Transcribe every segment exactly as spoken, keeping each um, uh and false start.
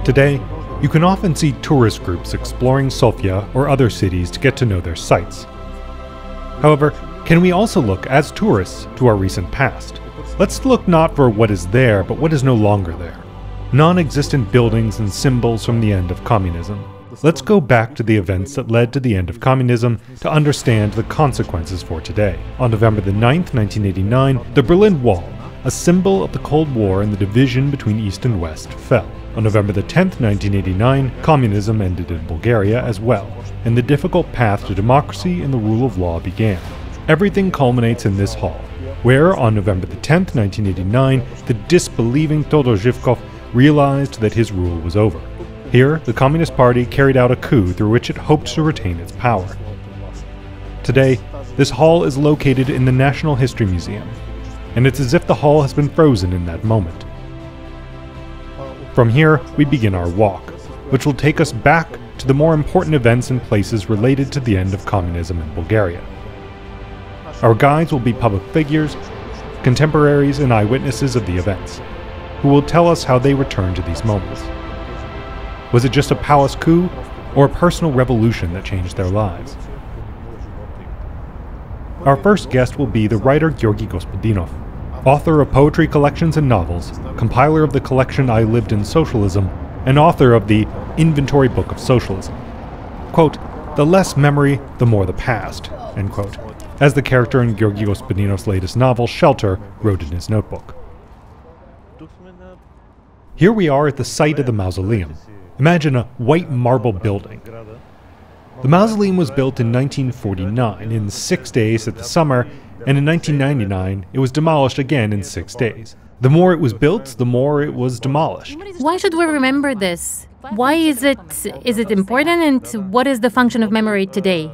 Today, you can often see tourist groups exploring Sofia or other cities to get to know their sites. However, can we also look as tourists to our recent past? Let's look not for what is there, but what is no longer there. Non-existent buildings and symbols from the end of communism. Let's go back to the events that led to the end of communism to understand the consequences for today. On November the ninth, nineteen eighty-nine, the Berlin Wall, a symbol of the Cold War and the division between East and West, fell. On November the tenth, nineteen eighty-nine, communism ended in Bulgaria as well, and the difficult path to democracy and the rule of law began. Everything culminates in this hall, where on November the tenth, nineteen eighty-nine, the disbelieving Todor Zhivkov realized that his rule was over. Here, the Communist Party carried out a coup through which it hoped to retain its power. Today, this hall is located in the National History Museum, and it's as if the hall has been frozen in that moment. From here, we begin our walk, which will take us back to the more important events and places related to the end of communism in Bulgaria. Our guides will be public figures, contemporaries and eyewitnesses of the events, who will tell us how they returned to these moments. Was it just a palace coup, or a personal revolution that changed their lives? Our first guest will be the writer Georgi Gospodinov, author of poetry collections and novels, compiler of the collection I Lived in Socialism, and author of the Inventory Book of Socialism. Quote, "The less memory, the more the past," end quote, as the character in Georgi Gospodinov's latest novel, Shelter, wrote in his notebook. Here we are at the site of the Mausoleum. Imagine a white marble building. The Mausoleum was built in nineteen forty-nine, in six days at the summer, and in nineteen ninety-nine it was demolished again in six days. The more it was built, the more it was demolished. Why should we remember this? Why is it, is it important, and what is the function of memory today?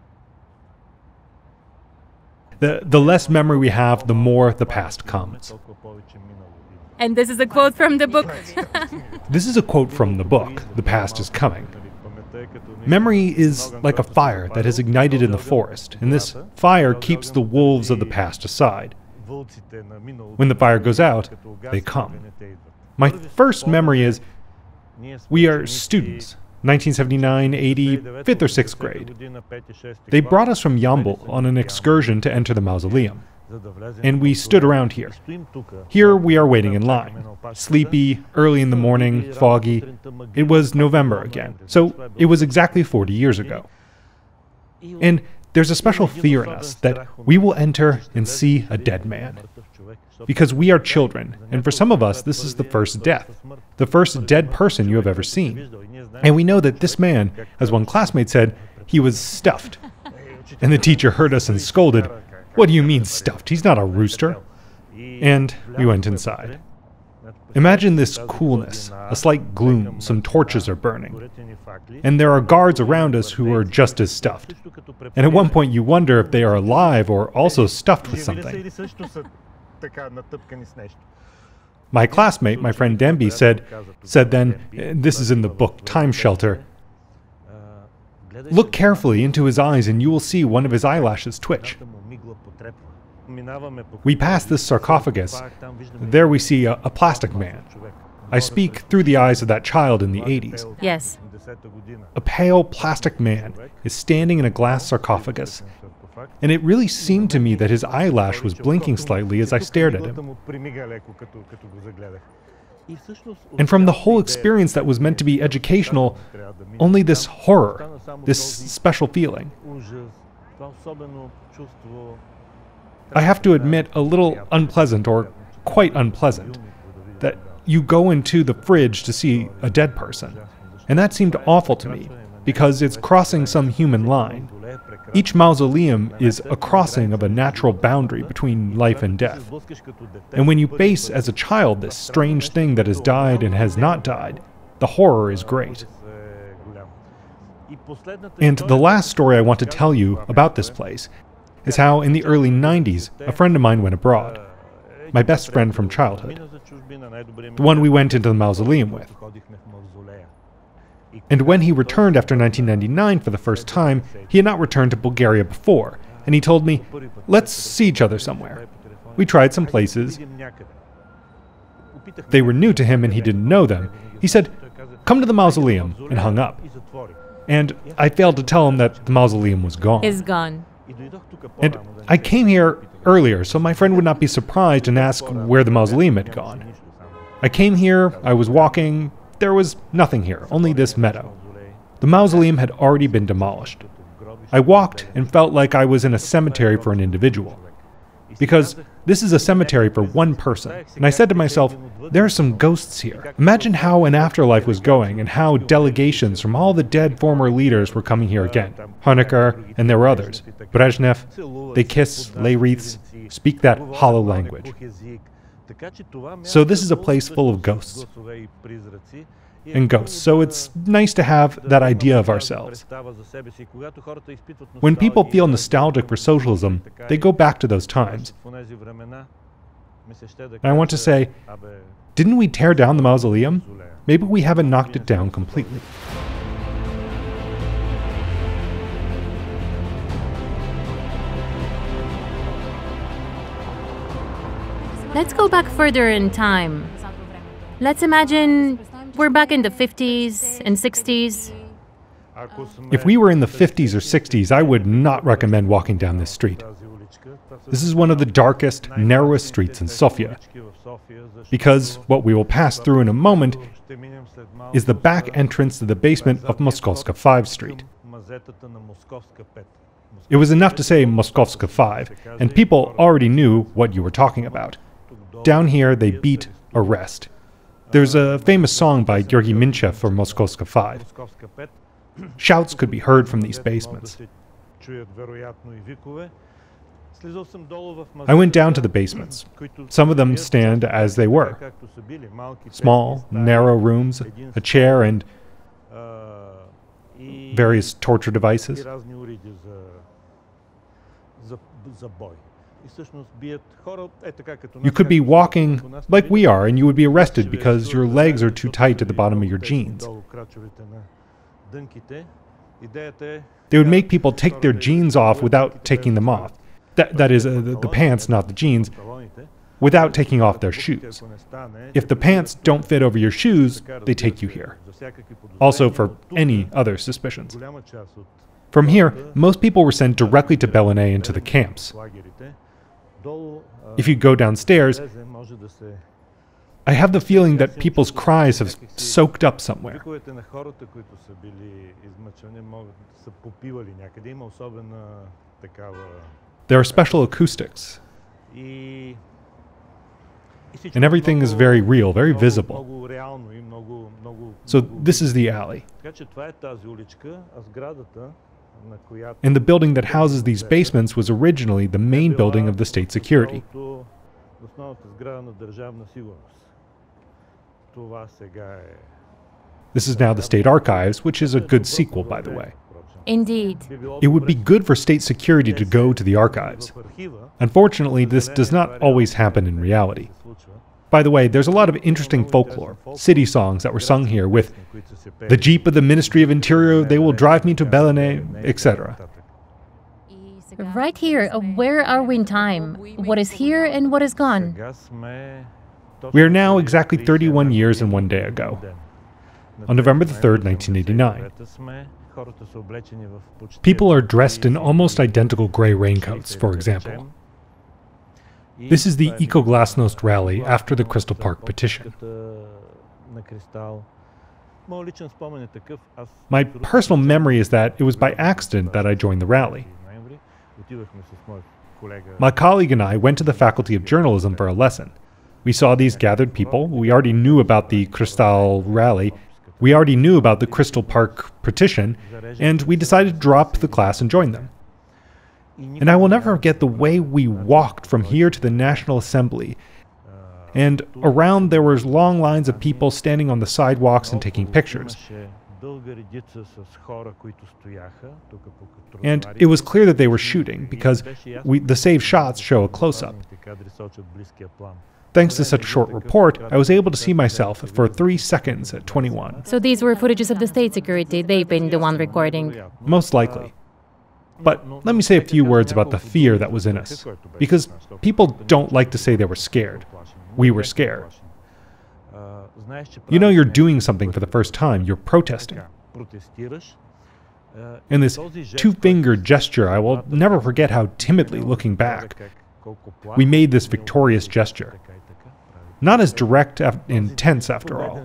The, the less memory we have, the more the past comes. And this is a quote from the book. This is a quote from the book, The Past is Coming. Memory is like a fire that has ignited in the forest, and this fire keeps the wolves of the past aside. When the fire goes out, they come. My first memory is, we are students, nineteen seventy-nine, eighty, fifth or sixth grade. They brought us from Yambol on an excursion to enter the mausoleum, and we stood around here. Here we are waiting in line. Sleepy, early in the morning, foggy. It was November again, so it was exactly forty years ago. And there's a special fear in us that we will enter and see a dead man. Because we are children, and for some of us this is the first death, the first dead person you have ever seen. And we know that this man, as one classmate said, he was stuffed. And the teacher heard us and scolded, "What do you mean stuffed? He's not a rooster." And we went inside. Imagine this coolness, a slight gloom, some torches are burning. And there are guards around us who are just as stuffed. And at one point you wonder if they are alive or also stuffed with something. My classmate, my friend Demby, said, said then, this is in the book Time Shelter, "Look carefully into his eyes and you will see one of his eyelashes twitch." We pass this sarcophagus. There we see a, a plastic man. I speak through the eyes of that child in the eighties. Yes. A pale plastic man is standing in a glass sarcophagus, and it really seemed to me that his eyelash was blinking slightly as I stared at him. And from the whole experience that was meant to be educational, only this horror, this special feeling. I have to admit, a little unpleasant, or quite unpleasant, that you go into the fridge to see a dead person. And that seemed awful to me, because it's crossing some human line. Each mausoleum is a crossing of a natural boundary between life and death. And when you face as a child this strange thing that has died and has not died, the horror is great. And the last story I want to tell you about this place is how in the early nineties a friend of mine went abroad. My best friend from childhood. The one we went into the mausoleum with. And when he returned after nineteen ninety-nine for the first time, he had not returned to Bulgaria before, and he told me, "Let's see each other somewhere." We tried some places. They were new to him and he didn't know them. He said, "Come to the mausoleum," and hung up. And I failed to tell him that the mausoleum was gone. Is gone. And I came here earlier, so my friend would not be surprised and ask where the mausoleum had gone. I came here, I was walking, there was nothing here, only this meadow. The mausoleum had already been demolished. I walked and felt like I was in a cemetery for an individual. Because this is a cemetery for one person. And I said to myself, there are some ghosts here. Imagine how an afterlife was going and how delegations from all the dead former leaders were coming here again. Honecker, and there were others. Brezhnev, they kiss, lay wreaths, speak that hollow language. So this is a place full of ghosts. And ghosts, so it's nice to have that idea of ourselves. When people feel nostalgic for socialism, they go back to those times. And I want to say, didn't we tear down the mausoleum? Maybe we haven't knocked it down completely. Let's go back further in time. Let's imagine we're back in the fifties and sixties. If we were in the fifties or sixties, I would not recommend walking down this street. This is one of the darkest, narrowest streets in Sofia, because what we will pass through in a moment is the back entrance to the basement of Moskovska five Street. It was enough to say Moskovska five, and people already knew what you were talking about. Down here, they beat, arrest. There's a famous song by Georgi Dimitrov for Moskovska five. Shouts could be heard from these basements. I went down to the basements. Some of them stand as they were. Small, narrow rooms, a chair, and various torture devices. You could be walking like we are, and you would be arrested because your legs are too tight at the bottom of your jeans. They would make people take their jeans off without taking them off. That, that is, uh, the, the pants, not the jeans, without taking off their shoes. If the pants don't fit over your shoes, they take you here. Also for any other suspicions. From here, most people were sent directly to Belene and to the camps. If you go downstairs, I have the feeling that people's cries have soaked up somewhere. There are special acoustics. And everything is very real, very visible. So this is the alley. And the building that houses these basements was originally the main building of the state security. This is now the State Archives, which is a good sequel, by the way. Indeed. It would be good for state security to go to the archives. Unfortunately, this does not always happen in reality. By the way, there's a lot of interesting folklore, city songs that were sung here with "The Jeep of the Ministry of Interior, they will drive me to Belene," et cetera. Right here, uh, where are we in time? What is here and what is gone? We are now exactly thirty-one years and one day ago, on November the third, nineteen eighty-nine. People are dressed in almost identical gray raincoats, for example. This is the Eco-Glasnost rally after the Crystal Park petition. My personal memory is that it was by accident that I joined the rally. My colleague and I went to the Faculty of Journalism for a lesson. We saw these gathered people. We already knew about the Crystal rally. We already knew about the Crystal Park petition, and we decided to drop the class and join them. And I will never forget the way we walked from here to the National Assembly. And around there were long lines of people standing on the sidewalks and taking pictures. And it was clear that they were shooting, because we, the saved shots show a close-up. Thanks to such a short report, I was able to see myself for three seconds at twenty-one. So these were footages of the state security, they've been the one recording. Most likely. But let me say a few words about the fear that was in us, because people don't like to say they were scared. We were scared. You know you're doing something for the first time, you're protesting. And this two-finger gesture, I will never forget how timidly, looking back, we made this victorious gesture. Not as direct and intense after all.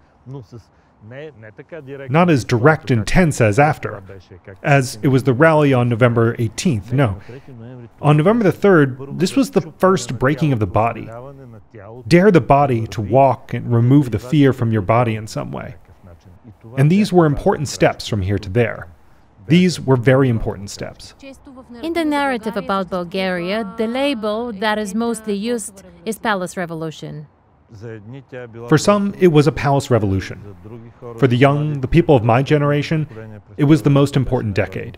Not as direct and tense as after, as it was the rally on November eighteenth, no. On November the third, this was the first breaking of the body. Dare the body to walk and remove the fear from your body in some way. And these were important steps from here to there. These were very important steps. In the narrative about Bulgaria, the label that is mostly used is Palace Revolution. For some, it was a palace revolution. For the young, the people of my generation, it was the most important decade.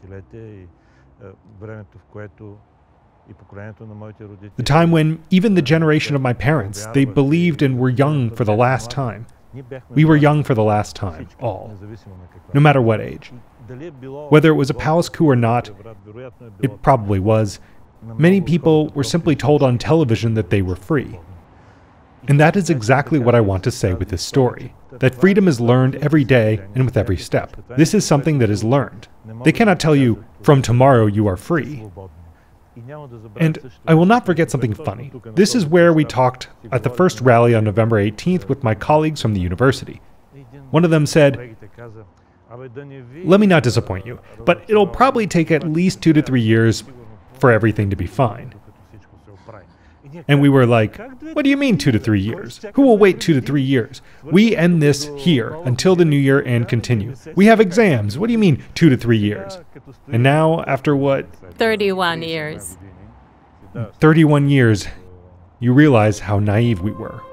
The time when even the generation of my parents, they believed and were young for the last time. We were young for the last time, all. No matter what age. Whether it was a palace coup or not, it probably was. Many people were simply told on television that they were free. And that is exactly what I want to say with this story. That freedom is learned every day and with every step. This is something that is learned. They cannot tell you, from tomorrow you are free. And I will not forget something funny. This is where we talked at the first rally on November eighteenth with my colleagues from the university. One of them said, "Let me not disappoint you, but it'll probably take at least two to three years for everything to be fine." And we were like, "What do you mean two to three years? Who will wait two to three years? We end this here until the new year and continue. We have exams. What do you mean two to three years?" And now, after what? thirty-one years. thirty-one years, you realize how naive we were.